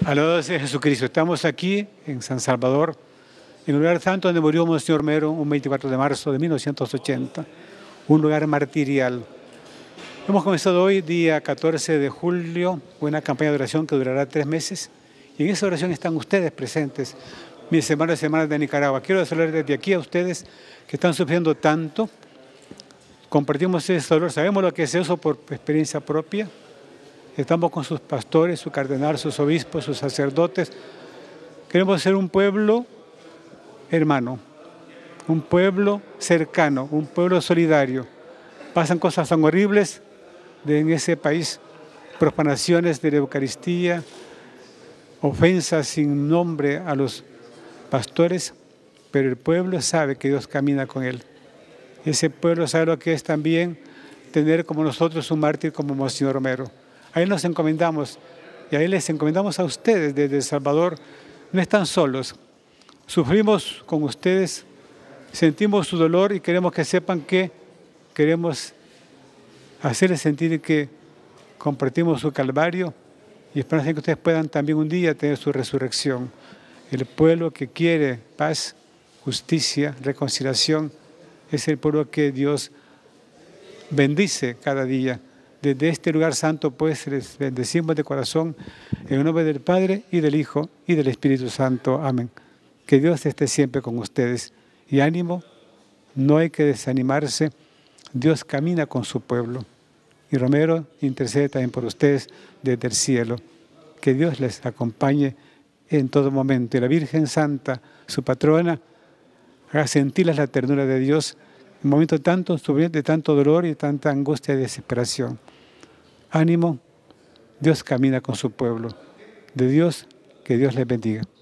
Alabado sea Jesucristo. Estamos aquí en San Salvador, en el lugar santo donde murió Monseñor Mero un 24 de marzo de 1980, un lugar martirial. Hemos comenzado hoy, día 14 de julio, una campaña de oración que durará 3 meses. Y en esa oración están ustedes presentes, mis hermanos y hermanas de Nicaragua. Quiero saludar desde aquí a ustedes que están sufriendo tanto. Compartimos ese dolor, sabemos lo que es eso por experiencia propia. Estamos con sus pastores, su cardenal, sus obispos, sus sacerdotes. Queremos ser un pueblo hermano, un pueblo cercano, un pueblo solidario. Pasan cosas tan horribles en ese país, profanaciones de la Eucaristía, ofensas sin nombre a los pastores, pero el pueblo sabe que Dios camina con él. Ese pueblo sabe lo que es también tener como nosotros un mártir como Monseñor Romero. A Él nos encomendamos y a Él les encomendamos a ustedes desde El Salvador. No están solos, sufrimos con ustedes, sentimos su dolor y queremos que sepan que queremos hacerles sentir que compartimos su calvario y esperamos que ustedes puedan también un día tener su resurrección. El pueblo que quiere paz, justicia, reconciliación, es el pueblo que Dios bendice cada día. Desde este lugar santo, pues, les bendecimos de corazón en el nombre del Padre, y del Hijo, y del Espíritu Santo. Amén. Que Dios esté siempre con ustedes. Y ánimo, no hay que desanimarse. Dios camina con su pueblo. Y Romero intercede también por ustedes desde el cielo. Que Dios les acompañe en todo momento. Y la Virgen Santa, su patrona, haga sentirles la ternura de Dios en momentos de tanto dolor y tanta angustia y desesperación. Ánimo, Dios camina con su pueblo. De Dios, que Dios les bendiga.